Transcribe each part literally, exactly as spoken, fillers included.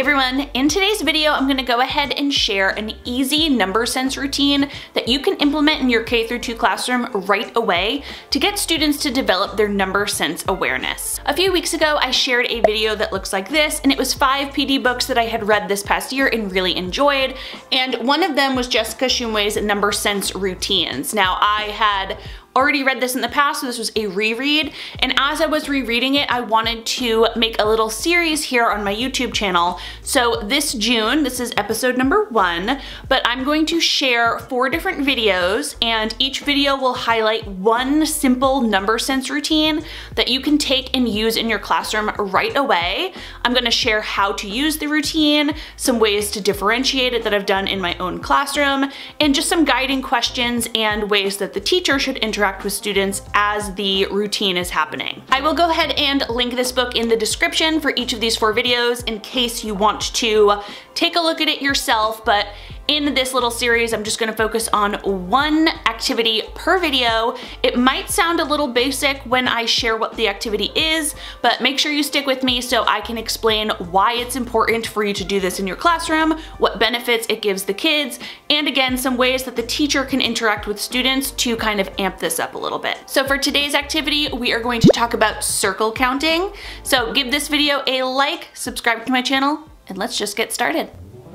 everyone, in today's video I'm going to go ahead and share an easy number sense routine that you can implement in your K through two classroom right away to get students to develop their number sense awareness. A few weeks ago I shared a video that looks like this, and it was five P D books that I had read this past year and really enjoyed, and one of them was Jessica Shumway's number sense routines. Now I had already read this in the past, so this was a reread, and as I was rereading it I wanted to make a little series here on my YouTube channel. So this June, this is episode number one, but I'm going to share four different videos, and each video will highlight one simple number sense routine that you can take and use in your classroom right away. I'm going to share how to use the routine, some ways to differentiate it that I've done in my own classroom, and just some guiding questions and ways that the teacher should interact with students as the routine is happening. I will go ahead and link this book in the description for each of these four videos in case you want to take a look at it yourself, but in this little series, I'm just gonna focus on one activity per video. It might sound a little basic when I share what the activity is, but make sure you stick with me so I can explain why it's important for you to do this in your classroom, what benefits it gives the kids, and again, some ways that the teacher can interact with students to kind of amp this up a little bit. So for today's activity, we are going to talk about circle counting. So give this video a like, subscribe to my channel, and let's just get started.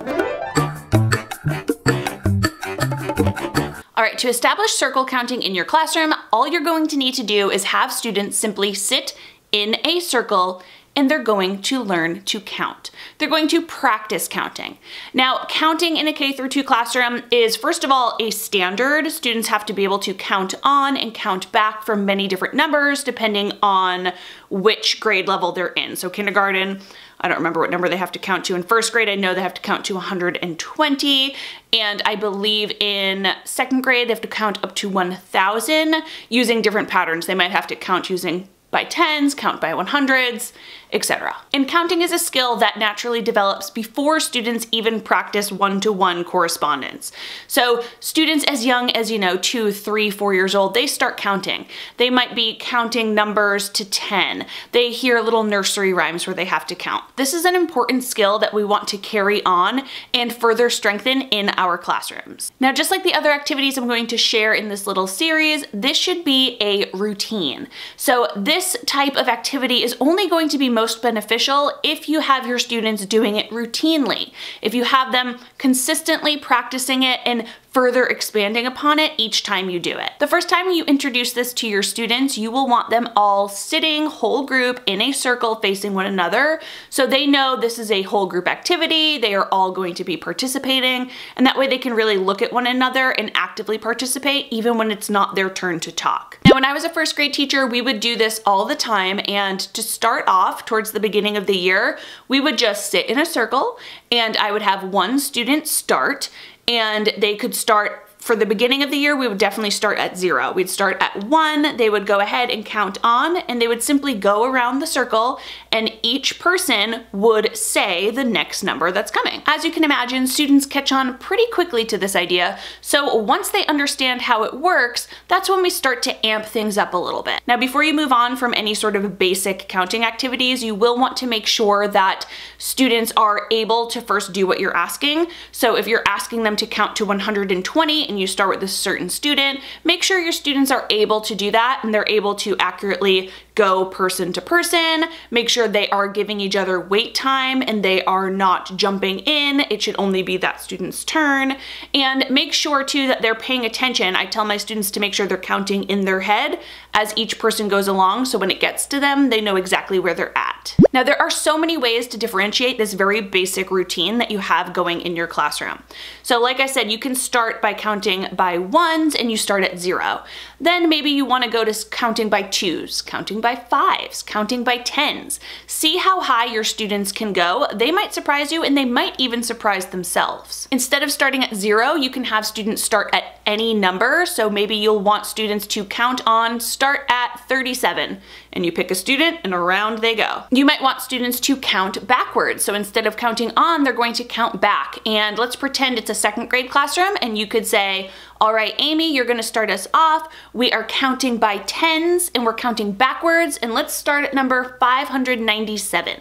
All right, to establish circle counting in your classroom, all you're going to need to do is have students simply sit in a circle and they're going to learn to count. They're going to practice counting. Now, counting in a K through two classroom is, first of all, a standard. Students have to be able to count on and count back from many different numbers depending on which grade level they're in. So kindergarten, I don't remember what number they have to count to. In first grade, I know they have to count to one hundred twenty, and I believe in second grade, they have to count up to one thousand using different patterns. They might have to count using by tens, count by one hundreds, et cetera. And counting is a skill that naturally develops before students even practice one-to-one correspondence. So students as young as, you know, two, three, four years old, they start counting. They might be counting numbers to ten. They hear little nursery rhymes where they have to count. This is an important skill that we want to carry on and further strengthen in our classrooms. Now, just like the other activities I'm going to share in this little series, this should be a routine. So this This type of activity is only going to be most beneficial if you have your students doing it routinely, if you have them consistently practicing it and further expanding upon it each time you do it. The first time you introduce this to your students, you will want them all sitting, whole group, in a circle facing one another, so they know this is a whole group activity, they are all going to be participating, and that way they can really look at one another and actively participate even when it's not their turn to talk. Now, when I was a first grade teacher, we would do this all the time, and to start off towards the beginning of the year, we would just sit in a circle and I would have one student start, and they could start for the beginning of the year. We would definitely start at zero. We'd start at one, they would go ahead and count on, and they would simply go around the circle, and each person would say the next number that's coming. As you can imagine, students catch on pretty quickly to this idea, so once they understand how it works, that's when we start to amp things up a little bit. Now, before you move on from any sort of basic counting activities, you will want to make sure that students are able to first do what you're asking. So if you're asking them to count to one hundred twenty and you start with a certain student, make sure your students are able to do that and they're able to accurately go person to person. Make sure they are giving each other wait time and they are not jumping in. It should only be that student's turn. And make sure too that they're paying attention. I tell my students to make sure they're counting in their head as each person goes along, so when it gets to them, they know exactly where they're at. Now, there are so many ways to differentiate this very basic routine that you have going in your classroom. So like I said, you can start by counting by ones and you start at zero. Then maybe you want to go to counting by twos, counting by fives, counting by tens. See how high your students can go. They might surprise you and they might even surprise themselves. Instead of starting at zero, you can have students start at any number. So maybe you'll want students to count on, start at thirty-seven, and you pick a student and around they go. You might want students to count backwards. So instead of counting on, they're going to count back. And let's pretend it's a second grade classroom and you could say, all right, Amy, you're gonna start us off. We are counting by tens and we're counting backwards, and let's start at number five hundred ninety-seven.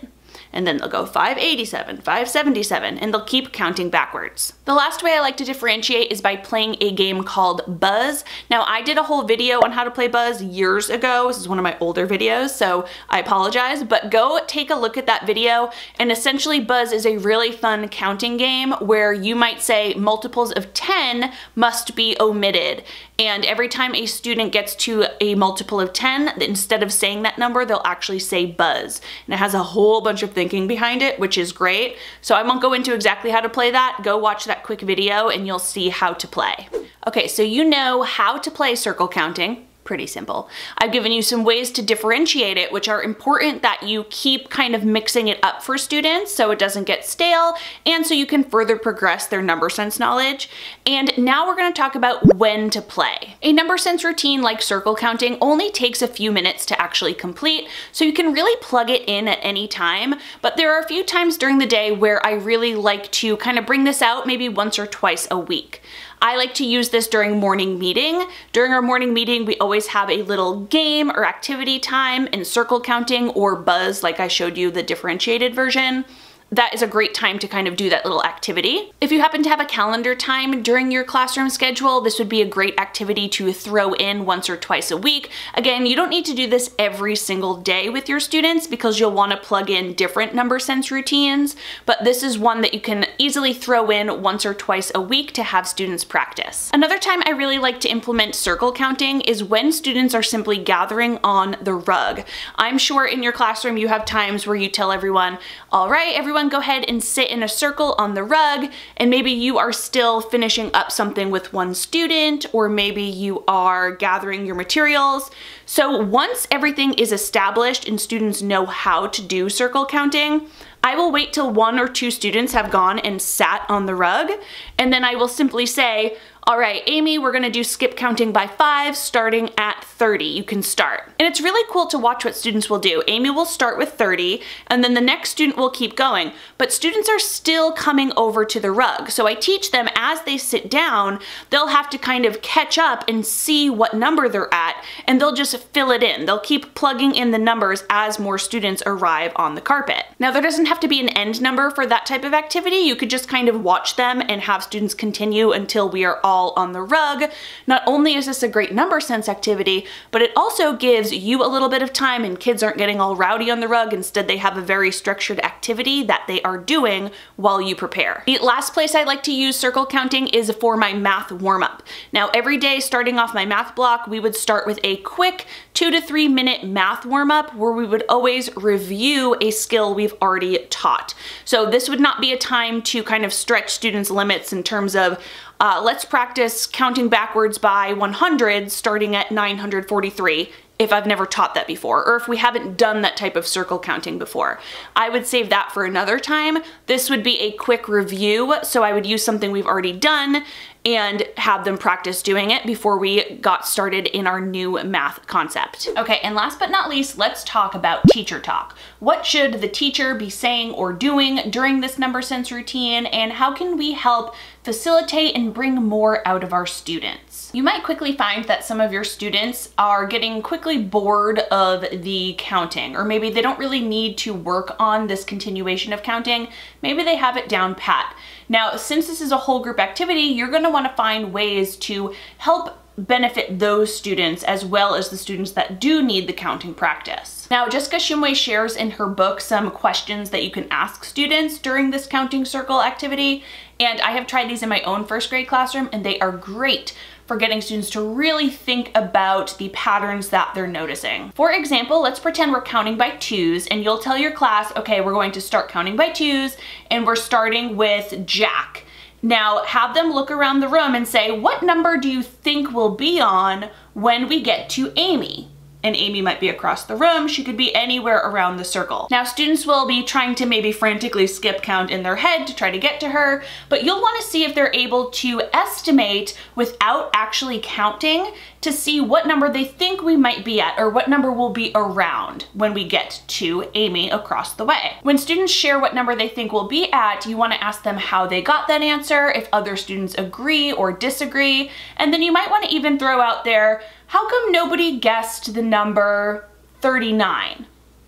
and then they'll go five eighty-seven, five seventy-seven, and they'll keep counting backwards. The last way I like to differentiate is by playing a game called Buzz. Now, I did a whole video on how to play Buzz years ago. This is one of my older videos, so I apologize, but go take a look at that video. And essentially Buzz is a really fun counting game where you might say multiples of ten must be omitted. And every time a student gets to a multiple of ten, instead of saying that number, they'll actually say Buzz. And it has a whole bunch of thinking behind it, which is great. So I won't go into exactly how to play that. Go watch that quick video and you'll see how to play. Okay, so you know how to play circle counting. Pretty simple. I've given you some ways to differentiate it, which are important that you keep kind of mixing it up for students so it doesn't get stale and so you can further progress their number sense knowledge. And now we're going to talk about when to play. A number sense routine like circle counting only takes a few minutes to actually complete, so you can really plug it in at any time. But there are a few times during the day where I really like to kind of bring this out maybe once or twice a week. I like to use this during morning meeting. During our morning meeting, we always have a little game or activity time in circle counting or Buzz, like I showed you the differentiated version. That is a great time to kind of do that little activity. If you happen to have a calendar time during your classroom schedule, this would be a great activity to throw in once or twice a week. Again, you don't need to do this every single day with your students because you'll want to plug in different number sense routines, but this is one that you can easily throw in once or twice a week to have students practice. Another time I really like to implement circle counting is when students are simply gathering on the rug. I'm sure in your classroom you have times where you tell everyone, all right, everyone go ahead and sit in a circle on the rug, and maybe you are still finishing up something with one student, or maybe you are gathering your materials. So once everything is established and students know how to do circle counting, I will wait till one or two students have gone and sat on the rug, and then I will simply say, all right, Amy, we're gonna do skip counting by five, starting at thirty. You can start. And it's really cool to watch what students will do. Amy will start with thirty, and then the next student will keep going. But students are still coming over to the rug. So I teach them as they sit down, they'll have to kind of catch up and see what number they're at, and they'll just fill it in. They'll keep plugging in the numbers as more students arrive on the carpet. Now, there doesn't have to be an end number for that type of activity. You could just kind of watch them and have students continue until we are all on the rug. Not only is this a great number sense activity, but it also gives you a little bit of time and kids aren't getting all rowdy on the rug. Instead, they have a very structured activity that they are doing while you prepare. The last place I like to use circle counting is for my math warm-up. Now, every day starting off my math block, we would start with a quick two to three minute math warm-up where we would always review a skill we've already taught. So this would not be a time to kind of stretch students' limits in terms of Uh, let's practice counting backwards by one hundred starting at nine hundred forty-three if I've never taught that before, or if we haven't done that type of circle counting before. I would save that for another time. This would be a quick review, so I would use something we've already done and have them practice doing it before we got started in our new math concept. Okay, and last but not least, let's talk about teacher talk. What should the teacher be saying or doing during this number sense routine, and how can we help facilitate and bring more out of our students? You might quickly find that some of your students are getting quickly bored of the counting, or maybe they don't really need to work on this continuation of counting. Maybe they have it down pat. Now, since this is a whole group activity, you're going to want to find ways to help benefit those students as well as the students that do need the counting practice. Now, Jessica Shumway shares in her book some questions that you can ask students during this counting circle activity, and I have tried these in my own first grade classroom, and they are great for getting students to really think about the patterns that they're noticing. For example, let's pretend we're counting by twos, and you'll tell your class, okay, we're going to start counting by twos, and we're starting with Jack. Now, have them look around the room and say, what number do you think we'll be on when we get to Amy? And Amy might be across the room. She could be anywhere around the circle. Now, students will be trying to maybe frantically skip count in their head to try to get to her, but you'll want to see if they're able to estimate without actually counting to see what number they think we might be at, or what number will be around when we get to Amy across the way. When students share what number they think we'll be at, you want to ask them how they got that answer, if other students agree or disagree, and then you might want to even throw out there, how come nobody guessed the number thirty-nine?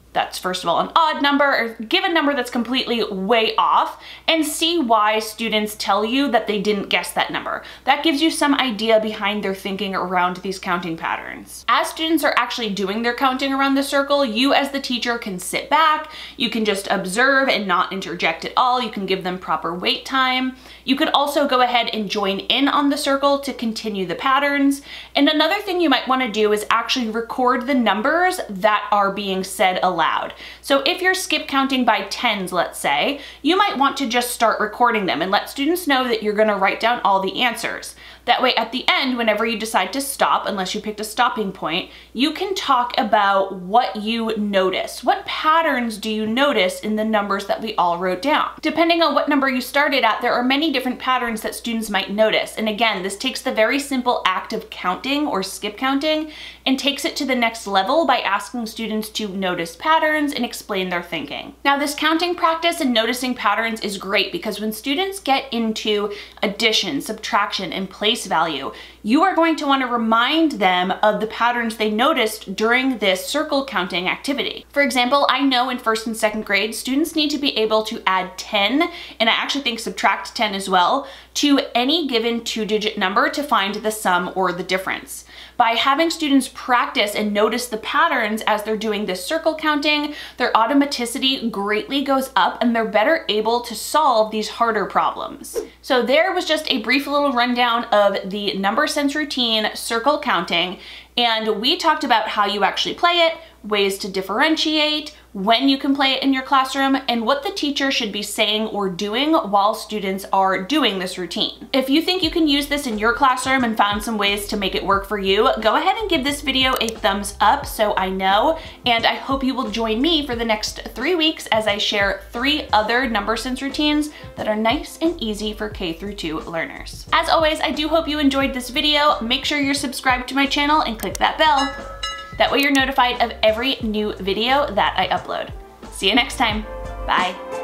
that's first of all an odd number, or give a number that's completely way off and see why students tell you that they didn't guess that number. That gives you some idea behind their thinking around these counting patterns. As students are actually doing their counting around the circle, you as the teacher can sit back, you can just observe and not interject at all, you can give them proper wait time. You could also go ahead and join in on the circle to continue the patterns. And another thing you might want to do is actually record the numbers that are being said aloud. Loud. So if you're skip counting by tens, let's say, you might want to just start recording them and let students know that you're going to write down all the answers. That way at the end, whenever you decide to stop, unless you picked a stopping point, you can talk about what you notice. What patterns do you notice in the numbers that we all wrote down? Depending on what number you started at, there are many different patterns that students might notice. And again, this takes the very simple act of counting or skip counting and takes it to the next level by asking students to notice patterns and explain their thinking. Now, this counting practice and noticing patterns is great because when students get into addition, subtraction, and place value, you are going to want to remind them of the patterns they noticed during this circle counting activity. For example, I know in first and second grade, students need to be able to add ten, and I actually think subtract ten as well, to any given two-digit number to find the sum or the difference. By having students practice and notice the patterns as they're doing this circle counting, their automaticity greatly goes up and they're better able to solve these harder problems. So there was just a brief little rundown of the number sense routine circle counting, and we talked about how you actually play it, ways to differentiate, when you can play it in your classroom, and what the teacher should be saying or doing while students are doing this routine. If you think you can use this in your classroom and found some ways to make it work for you, go ahead and give this video a thumbs up so I know, and I hope you will join me for the next three weeks as I share three other number sense routines that are nice and easy for K through two learners. As always, I do hope you enjoyed this video. Make sure you're subscribed to my channel and click that bell. That way you're notified of every new video that I upload. See you next time. Bye.